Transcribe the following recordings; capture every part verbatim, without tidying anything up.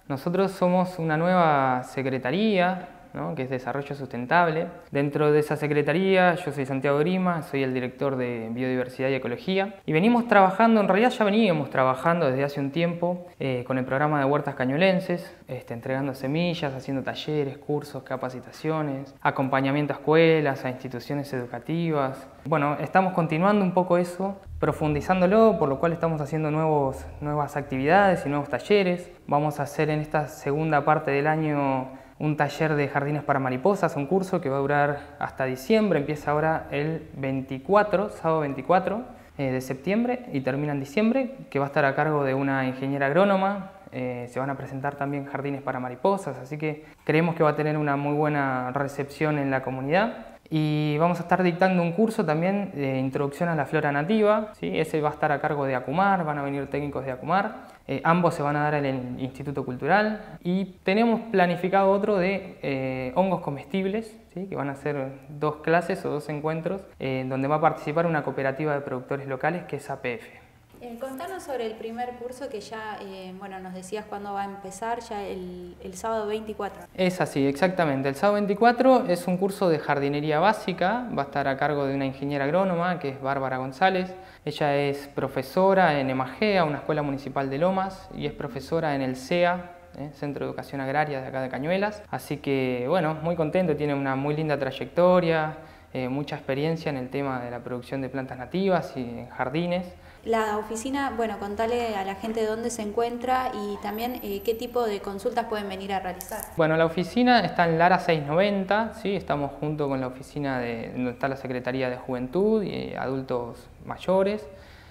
Nosotros somos una nueva secretaría, ¿no?, que es Desarrollo Sustentable. Dentro de esa secretaría yo soy Santiago Grima, soy el director de Biodiversidad y Ecología y venimos trabajando, en realidad ya veníamos trabajando desde hace un tiempo eh, con el programa de huertas cañuelenses, este, entregando semillas, haciendo talleres, cursos, capacitaciones, acompañamiento a escuelas, a instituciones educativas. Bueno, estamos continuando un poco eso, profundizándolo, por lo cual estamos haciendo nuevos, nuevas actividades y nuevos talleres. Vamos a hacer en esta segunda parte del año un taller de jardines para mariposas, un curso que va a durar hasta diciembre, empieza ahora el veinticuatro, sábado veinticuatro eh, de septiembre y termina en diciembre, que va a estar a cargo de una ingeniera agrónoma. Eh, se van a presentar también jardines para mariposas, así que creemos que va a tener una muy buena recepción en la comunidad. Y vamos a estar dictando un curso también de introducción a la flora nativa, ¿sí? Ese va a estar a cargo de Acumar, van a venir técnicos de Acumar. Eh, ambos se van a dar en el Instituto Cultural y tenemos planificado otro de eh, hongos comestibles, ¿sí?, que van a ser dos clases o dos encuentros eh, donde va a participar una cooperativa de productores locales que es A P F. Eh, contanos sobre el primer curso que ya, eh, bueno, nos decías cuándo va a empezar, ya el, el sábado veinticuatro. Es así, exactamente. El sábado veinticuatro es un curso de jardinería básica, va a estar a cargo de una ingeniera agrónoma que es Bárbara González. Ella es profesora en EMAGEA, una escuela municipal de Lomas, y es profesora en el C E A, ¿eh? Centro de Educación Agraria de acá de Cañuelas. Así que, bueno, muy contento, tiene una muy linda trayectoria, eh, mucha experiencia en el tema de la producción de plantas nativas y en jardines. La oficina, bueno, contale a la gente dónde se encuentra y también eh, qué tipo de consultas pueden venir a realizar. Bueno, la oficina está en Lara seiscientos noventa, ¿sí? Estamos junto con la oficina de, donde está la Secretaría de Juventud y Adultos Mayores.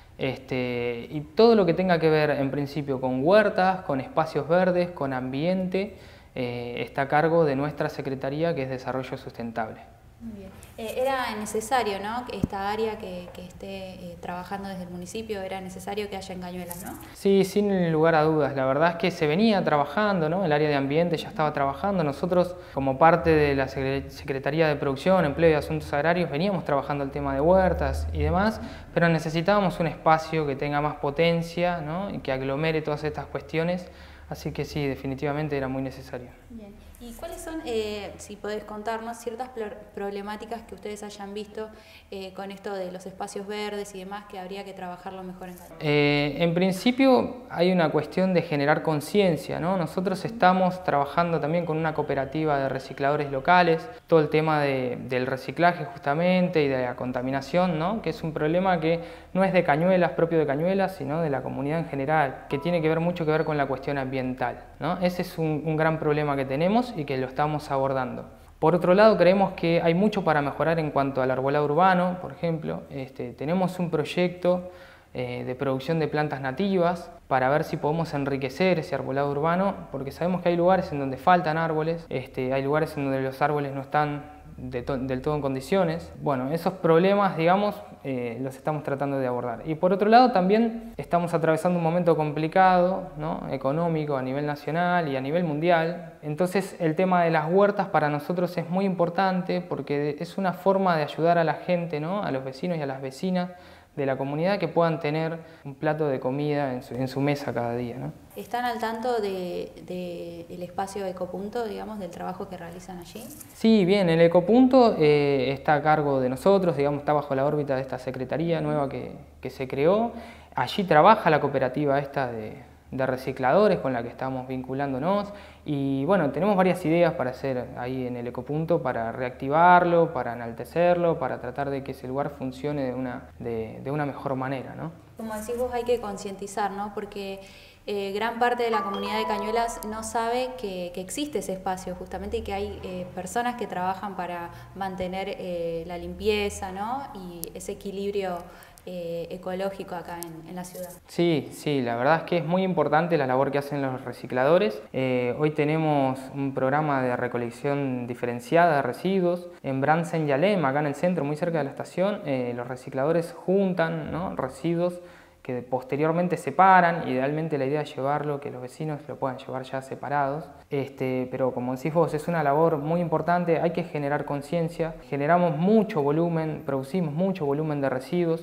Este, y todo lo que tenga que ver en principio con huertas, con espacios verdes, con ambiente, eh, está a cargo de nuestra Secretaría, que es Desarrollo Sustentable. Muy bien. Eh, era necesario, ¿no?, que esta área que, que esté eh, trabajando desde el municipio, era necesario que haya en Cañuelas, ¿no? Sí, sin lugar a dudas. La verdad es que se venía trabajando, ¿no? El área de ambiente ya estaba trabajando. Nosotros, como parte de la Secretaría de Producción, Empleo y Asuntos Agrarios, veníamos trabajando el tema de huertas y demás, pero necesitábamos un espacio que tenga más potencia, ¿no?, y que aglomere todas estas cuestiones. Así que sí, definitivamente era muy necesario. Bien. ¿Y cuáles son, eh, si podés contarnos, ciertas problemáticas que ustedes hayan visto eh, con esto de los espacios verdes y demás que habría que trabajarlo mejor en Cañuelas? Eh, en principio hay una cuestión de generar conciencia, ¿no? Nosotros estamos trabajando también con una cooperativa de recicladores locales, todo el tema de, del reciclaje justamente y de la contaminación, ¿no?, que es un problema que no es de Cañuelas, propio de Cañuelas, sino de la comunidad en general, que tiene que ver mucho que ver con la cuestión ambiental, ¿no? Ese es un, un gran problema que tenemos y que lo estamos abordando. Por otro lado, creemos que hay mucho para mejorar en cuanto al arbolado urbano, por ejemplo. Este, tenemos un proyecto eh, de producción de plantas nativas para ver si podemos enriquecer ese arbolado urbano, porque sabemos que hay lugares en donde faltan árboles, este, hay lugares en donde los árboles no están de to del todo en condiciones. Bueno, esos problemas, digamos, eh, los estamos tratando de abordar. Y por otro lado, también estamos atravesando un momento complicado, ¿no?, económico a nivel nacional y a nivel mundial. Entonces, el tema de las huertas para nosotros es muy importante porque es una forma de ayudar a la gente, ¿no?, a los vecinos y a las vecinas de la comunidad, que puedan tener un plato de comida en su, en su mesa cada día, ¿no? ¿Están al tanto del de, de espacio Ecopunto, digamos, del trabajo que realizan allí? Sí, bien, el Ecopunto eh, está a cargo de nosotros, digamos, está bajo la órbita de esta secretaría nueva que, que se creó. Allí trabaja la cooperativa esta de, de recicladores con la que estamos vinculándonos y bueno, tenemos varias ideas para hacer ahí en el Ecopunto, para reactivarlo, para enaltecerlo, para tratar de que ese lugar funcione de una, de, de una mejor manera, ¿no? Como decís vos, hay que concientizar, ¿no?, porque eh, gran parte de la comunidad de Cañuelas no sabe que, que existe ese espacio justamente y que hay eh, personas que trabajan para mantener eh, la limpieza, ¿no?, y ese equilibrio Eh, ecológico acá en, en la ciudad. Sí, sí, la verdad es que es muy importante la labor que hacen los recicladores. Eh, hoy tenemos un programa de recolección diferenciada de residuos. En Bransen y Alem, acá en el centro, muy cerca de la estación, eh, los recicladores juntan, ¿no?, residuos que posteriormente separan. Idealmente la idea es llevarlo, que los vecinos lo puedan llevar ya separados. Este, pero como decís vos, es una labor muy importante, hay que generar conciencia. Generamos mucho volumen, producimos mucho volumen de residuos.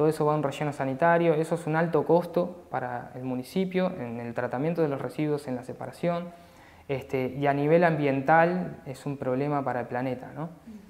todo eso va a un relleno sanitario, eso es un alto costo para el municipio en el tratamiento de los residuos, en la separación, este, y a nivel ambiental es un problema para el planeta, ¿no?